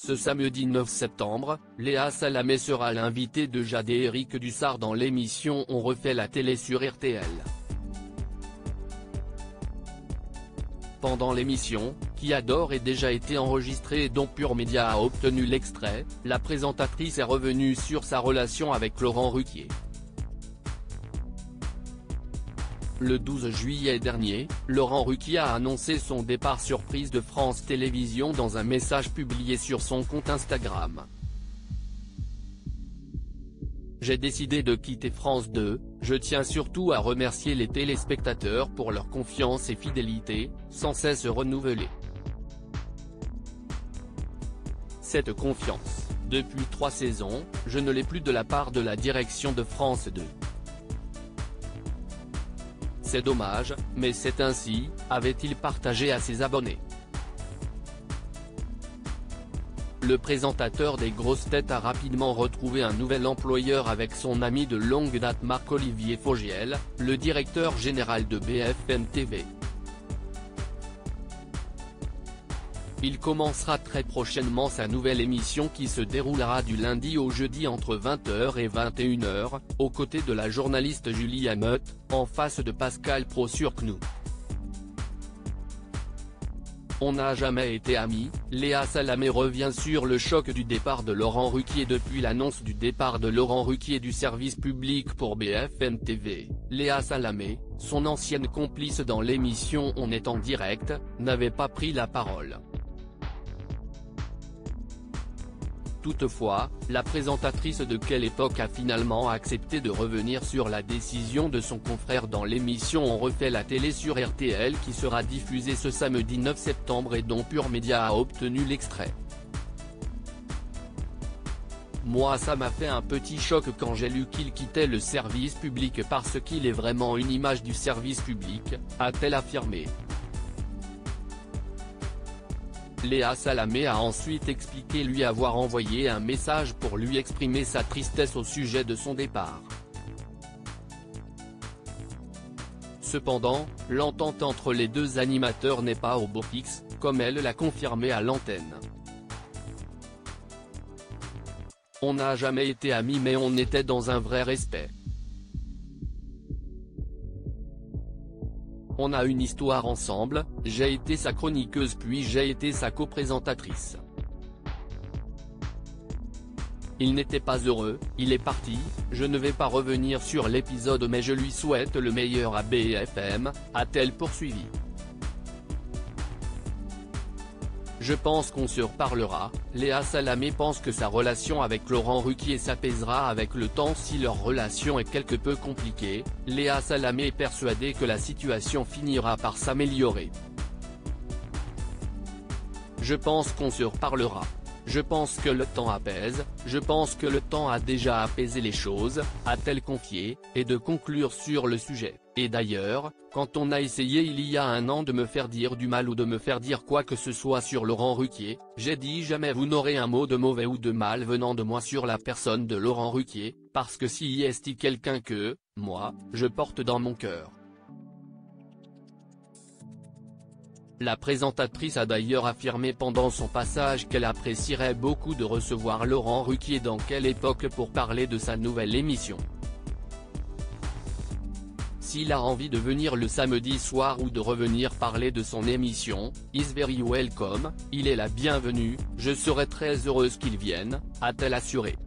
Ce samedi 9 septembre, Léa Salamé sera l'invitée de Jade et Éric Dussart dans l'émission On refait la télé sur RTL. Pendant l'émission, qui a d'ores et déjà été enregistrée et dont Pure Média a obtenu l'extrait, la présentatrice est revenue sur sa relation avec Laurent Ruquier. Le 12 juillet dernier, Laurent Ruquier a annoncé son départ surprise de France Télévisions dans un message publié sur son compte Instagram. J'ai décidé de quitter France 2, je tiens surtout à remercier les téléspectateurs pour leur confiance et fidélité, sans cesse renouvelée. Cette confiance, depuis 3 saisons, je ne l'ai plus de la part de la direction de France 2. C'est dommage, mais c'est ainsi, avait-il partagé à ses abonnés. Le présentateur des grosses têtes a rapidement retrouvé un nouvel employeur avec son ami de longue date Marc-Olivier Fogiel, le directeur général de BFM TV. Il commencera très prochainement sa nouvelle émission qui se déroulera du lundi au jeudi entre 20h et 21h, aux côtés de la journaliste Julie Hameut, en face de Pascal Praud sur CNews. On n'a jamais été amis, Léa Salamé revient sur le choc du départ de Laurent Ruquier. Depuis l'annonce du départ de Laurent Ruquier du service public pour BFM TV, Léa Salamé, son ancienne complice dans l'émission On est en direct, n'avait pas pris la parole. Toutefois, la présentatrice de Quelle Époque a finalement accepté de revenir sur la décision de son confrère dans l'émission On refait la télé sur RTL qui sera diffusée ce samedi 9 septembre et dont Pure Média a obtenu l'extrait. Moi ça m'a fait un petit choc quand j'ai lu qu'il quittait le service public parce qu'il est vraiment une image du service public, a-t-elle affirmé. Léa Salamé a ensuite expliqué lui avoir envoyé un message pour lui exprimer sa tristesse au sujet de son départ. Cependant, l'entente entre les deux animateurs n'est pas au beau fixe, comme elle l'a confirmé à l'antenne. On n'a jamais été amis mais on était dans un vrai respect. On a une histoire ensemble, j'ai été sa chroniqueuse puis j'ai été sa coprésentatrice. Il n'était pas heureux, il est parti, je ne vais pas revenir sur l'épisode mais je lui souhaite le meilleur à BFM, a-t-elle poursuivi. Je pense qu'on se reparlera, Léa Salamé pense que sa relation avec Laurent Ruquier s'apaisera avec le temps si leur relation est quelque peu compliquée, Léa Salamé est persuadée que la situation finira par s'améliorer. Je pense qu'on se reparlera. Je pense que le temps apaise, je pense que le temps a déjà apaisé les choses, a-t-elle confié, et de conclure sur le sujet. Et d'ailleurs, quand on a essayé il y a 1 an de me faire dire du mal ou de me faire dire quoi que ce soit sur Laurent Ruquier, j'ai dit jamais vous n'aurez un mot de mauvais ou de mal venant de moi sur la personne de Laurent Ruquier, parce que si est quelqu'un que, moi, je porte dans mon cœur. La présentatrice a d'ailleurs affirmé pendant son passage qu'elle apprécierait beaucoup de recevoir Laurent Ruquier dans Quelle Époque pour parler de sa nouvelle émission. S'il a envie de venir le samedi soir ou de revenir parler de son émission, is very welcome, il est la bienvenue, je serai très heureuse qu'il vienne, a-t-elle assuré.